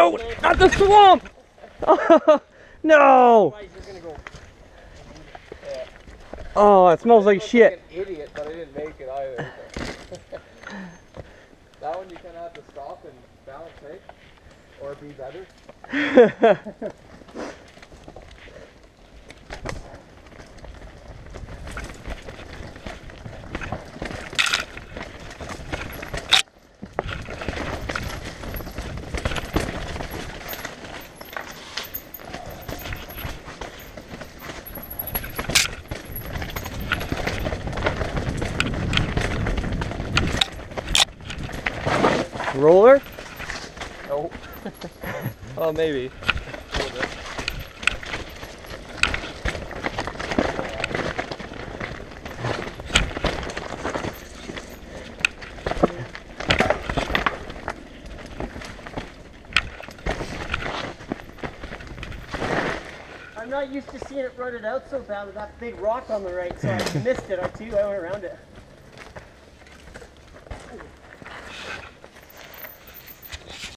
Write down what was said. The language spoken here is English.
No, not the swamp! No! Oh, it smells like shit. Like an idiot, but I didn't make it either. That one you kind of have to stop and balance, right? Or be better. Roller? No. Oh, maybe. I'm not used to seeing it rutted out so bad with that big rock on the right, so I missed it. I went around it.